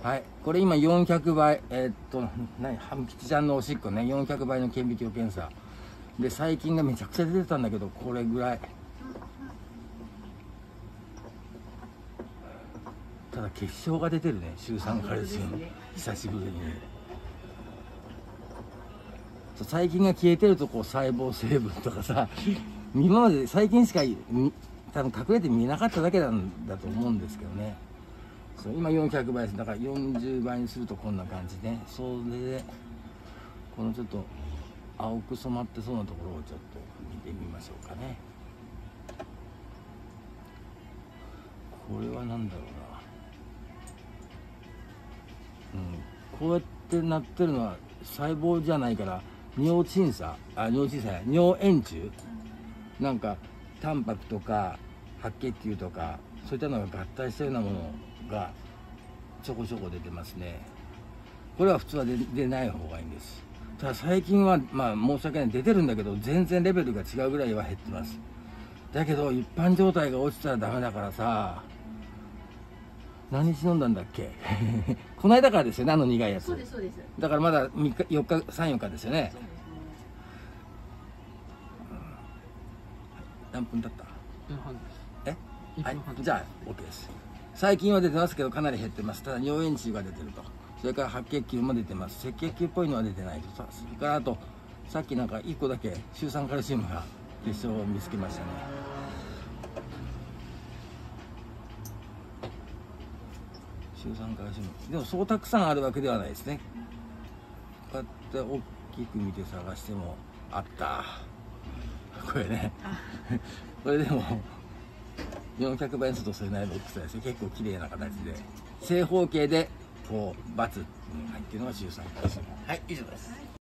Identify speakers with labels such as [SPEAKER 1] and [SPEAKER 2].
[SPEAKER 1] はい、これ今400倍、ハム吉ちゃんのおしっこね、400倍の顕微鏡検査で、細菌がめちゃくちゃ出てたんだけど、これぐらい。ただ結晶が出てるね、シュウ酸カルシウム、久しぶりに。細菌が消えてるとこう細胞成分とかさ、今まで細菌しか多分隠れて見えなかっただけなんだと思うんですけどね。そう今400倍です。だから40倍にするとこんな感じね。それでこのちょっと青く染まってそうなところをちょっと見てみましょうかね。これは何だろうな、こうやってなってるのは細胞じゃないから尿鎮鎖、尿円柱、なんかタンパクとか白血球とかそういったのが合体したようなものがちょこちょこ出てますね。これは普通は出ない方がいいんです。ただ最近はまあ申し訳ない、出てるんだけど全然レベルが違うぐらいは減ってます。だけど一般状態が落ちたらダメだからさ、何日飲んだんだっけこの間からですよね、あの苦いやつ。
[SPEAKER 2] そうですそうです。
[SPEAKER 1] だからまだ3日4日3、4日ですよね。
[SPEAKER 2] そうですね。
[SPEAKER 1] 何分経った？
[SPEAKER 3] 1分半です。
[SPEAKER 1] はい、
[SPEAKER 3] 1分半
[SPEAKER 1] じゃあ OK です。最近は出てますけどかなり減ってます。ただ尿円柱が出てると、それから白血球も出てます。赤血球っぽいのは出てないと。それからあとさっきなんか1個だけシュウ酸カルシウムが結晶を見つけましたね。シュウ酸カルシウムでもそうたくさんあるわけではないですね。こうやって大きく見て探してもあった、これねこれでも400倍にするとそれなりの大きさですよ。結構綺麗な形で正方形でこうバツに入っているのがシュウ酸カルシウム。はい、以上です。